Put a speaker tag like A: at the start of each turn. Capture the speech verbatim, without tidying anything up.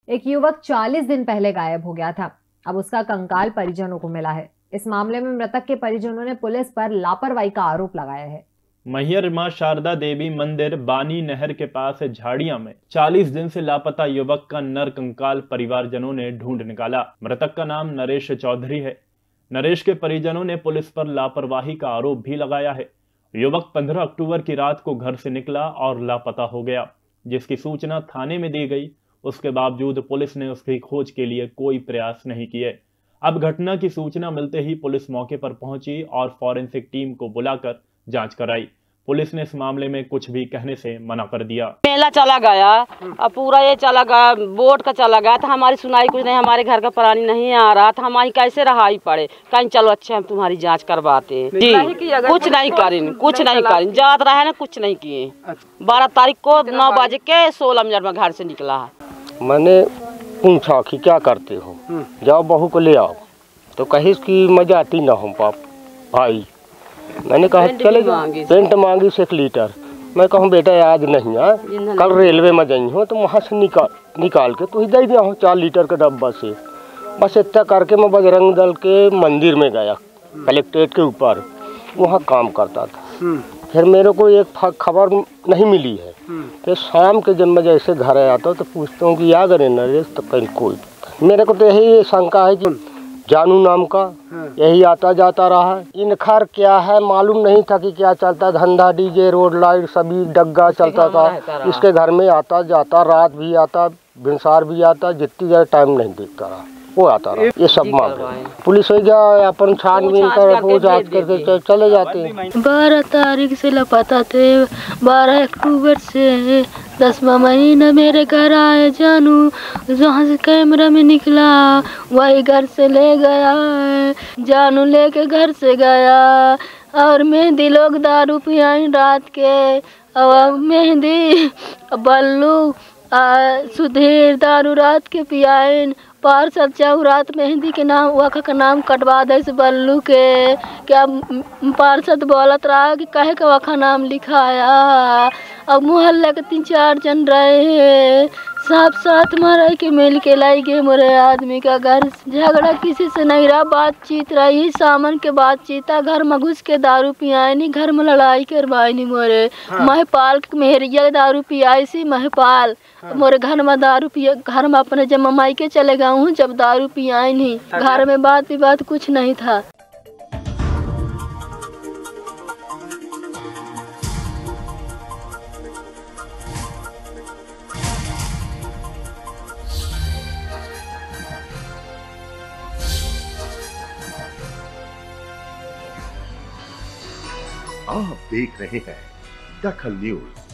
A: एक युवक चालीस दिन पहले गायब हो गया था। अब उसका कंकाल परिजनों को मिला है। इस मामले में मृतक के परिजनों ने पुलिस पर लापरवाही का आरोप लगाया है।
B: मैहर मां शारदा देवी मंदिर बानी नहर के पास झाड़ियां में चालीस दिन से लापता युवक का नर कंकाल परिवारजनों ने ढूंढ निकाला। मृतक का नाम नरेश चौधरी है। नरेश के परिजनों ने पुलिस पर लापरवाही का आरोप भी लगाया है। युवक पंद्रह अक्टूबर की रात को घर से निकला और लापता हो गया, जिसकी सूचना थाने में दी गई। उसके बावजूद पुलिस ने उसकी खोज के लिए कोई प्रयास नहीं किए। अब घटना की सूचना मिलते ही पुलिस मौके पर पहुंची और फॉरेंसिक टीम को बुलाकर जांच कराई। पुलिस ने इस मामले में कुछ भी कहने से मना कर दिया।
C: मेला चला गया, अब पूरा ये चला गया, बोट का चला गया था, हमारी सुनाई कुछ नहीं, हमारे घर का प्राणी नहीं आ रहा था, हमारी कैसे रहाई पड़े। कहीं चलो अच्छे हम तुम्हारी जांच करवाते हैं जी। कुछ नहीं करें, कुछ नहीं करें, जात रहे ना, कुछ नहीं किए। बारह तारीख को नौ बजे के सोलह मिनट में घर से निकला है।
D: मैंने पूछा कि क्या करते हो, जाओ बहू को ले आओ, तो कहीं की मजा आती ना हो पाप भाई। मैंने कहा चले जाओ, पेंट मांगी से एक लीटर। मैं कहूँ बेटा आज नहीं है, कल रेलवे में गई हो तो वहाँ से निकाल निकाल के तो ही दे दिया हो चार लीटर के डब्बा से। बस इतना करके मैं बजरंग दल के मंदिर में गया, कलेक्ट्रेट के ऊपर, वहाँ काम करता था। फिर मेरे को एक खबर नहीं मिली है। फिर शाम के जब मैं जैसे घर आता हूँ तो पूछता हूँ कि या गए नरेश, तो कहीं कोई। मेरे को तो यही शंका है कि जानू नाम का यही आता जाता रहा। इन खर क्या है मालूम नहीं था कि क्या चलता, धंधा डीजे रोड लाइट सभी डग्गा चलता था। इसके घर में आता जाता, रात भी आता, भिनसार भी आता, जितनी देर टाइम नहीं देखता रहा वो आता रहा। ये सब मामले पुलिस हो गया अपन छानबीन कर वो जांच करके चले जाते हैं।
E: बारह तारीख से लापता थे, बारह अक्टूबर से दसवां महीना मेरे घर आए जानू, जहाँ से कैमरा में निकला वही घर से ले गया। जानू लेके घर से गया और मेहंदी लोग दारू पियाई रात के, और मेहंदी बल्लू सुधीर दारू रात के पियाइन। पार्सल चाहू रात मेहंदी के नाम वखा का नाम कटवा दे से बल्लू के। क्या पार्षद बोलत रहा कि कहे का वखा नाम लिखाया। अब मोहल्ले के तीन चार जन रहे, साथ साथ मर के मिल के लाई गए मोरे आदमी का घर। झगड़ा किसी से नहीं रहा, बातचीत रही, सामान के बातचीत। घर में घुस के दारू पियाई नहीं, घर में लड़ाई करवाई नहीं मोरे। हाँ। महपाल मेहरिया दारू पियाई सी महपाल। हाँ। मोरे घर में दारू पिया, घर में अपने जब ममाई के चले गया हूँ जब दारू पियाई नहीं। घर में बात विवाद कुछ नहीं था।
F: आप देख रहे हैं दखल न्यूज।